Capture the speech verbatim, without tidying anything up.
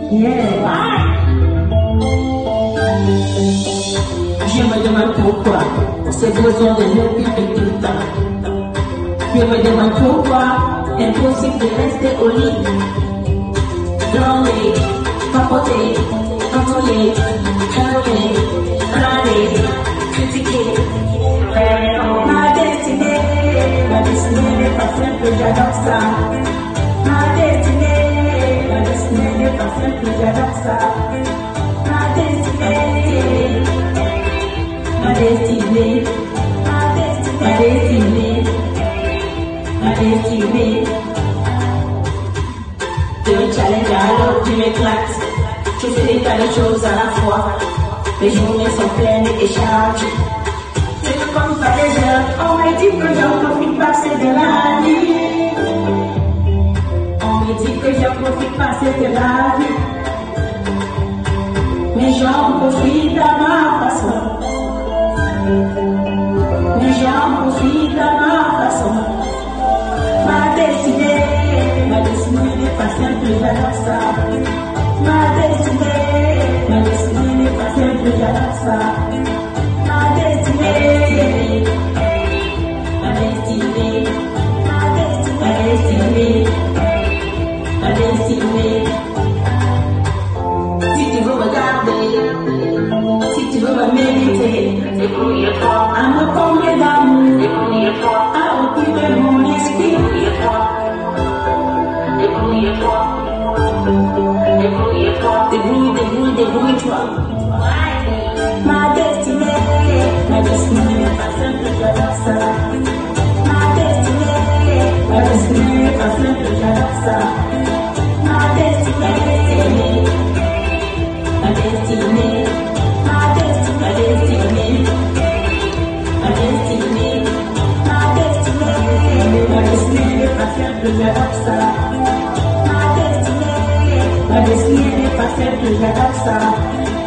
Yeah. Je me demande pourquoi ces besoins de nous depuis tout le temps. Je me demande pourquoi impossible de rester au lit. Dormir, papoter, contrôler, calmer, regarder, critiquer. Ma destinée, ma destinée n'est pas simple, j'adore ça. Ma destinée, ma destinée n'est pas simple, j'adore ça. Ma destinée, ma destinée, ma destinée, ma destinée. Tu me challenges alors tu m'éclates. Je fais des tas de choses à la fois. Les journées sont pleines et chargées. Je ne compte pas les heures. On me dit que j'en profite passer de la vie. On me dit que j'en profite passer de la vie. Mais j'en profite à ma façon. Mais j'en profite à ma façon. Ma destinée, ma destinée n'est pas simple, j'adore ça. Ma destinée, ma destinée n'est pas simple, j'adore ça. Ma destinée, ma destinée, ma destinée, ma destinée. Si tu veux me garder, si tu veux me mériter, débrouille-toi à me combler d'amour, débrouille-toi à occuper mon esprit, débrouille-toi, débrouille-toi, débrouille, débrouille, débrouille-toi. Ma destinée, ma destinée n'est pas simple, j'adore ça. Ma destinée, ma destinée n'est pas simple, j'adore ça. Ma destinée, ma destinée, ma destinée, ma destinée, ma destinée, ma destinée, ma destinée n'est pas simple, j'adore ça. Ma destinée, ma destinée n'est pas simple, j'adore ça.